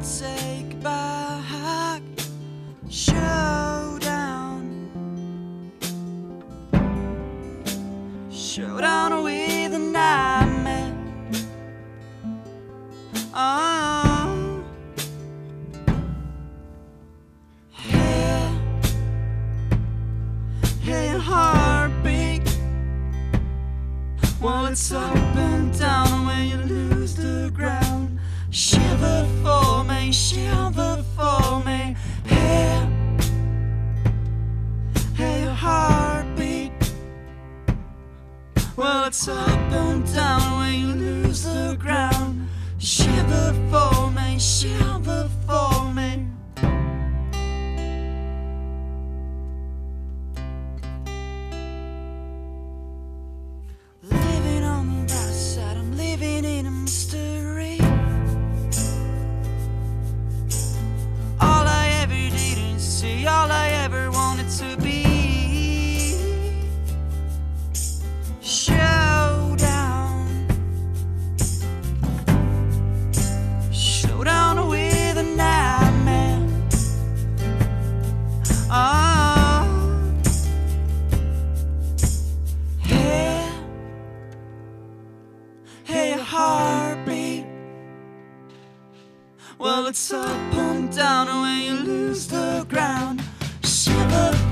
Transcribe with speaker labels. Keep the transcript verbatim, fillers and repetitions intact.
Speaker 1: take back. Showdown, showdown with a nightmare. Oh, hey, hey, heartbeat. Well, it's up and down when you lose the ground. Shiver for me, shiver for me. Hey, hey, heartbeat. Well, it's up and down when you lose the ground. Shiver for me, shiver for me. Living on the right side, I'm living in a mystery. All I ever didn't see, all I ever wanted to be. Showdown, showdown with a nightmare. Oh, hey, hey, heartbeat. Well, it's up and down when you lose the ground. Shiver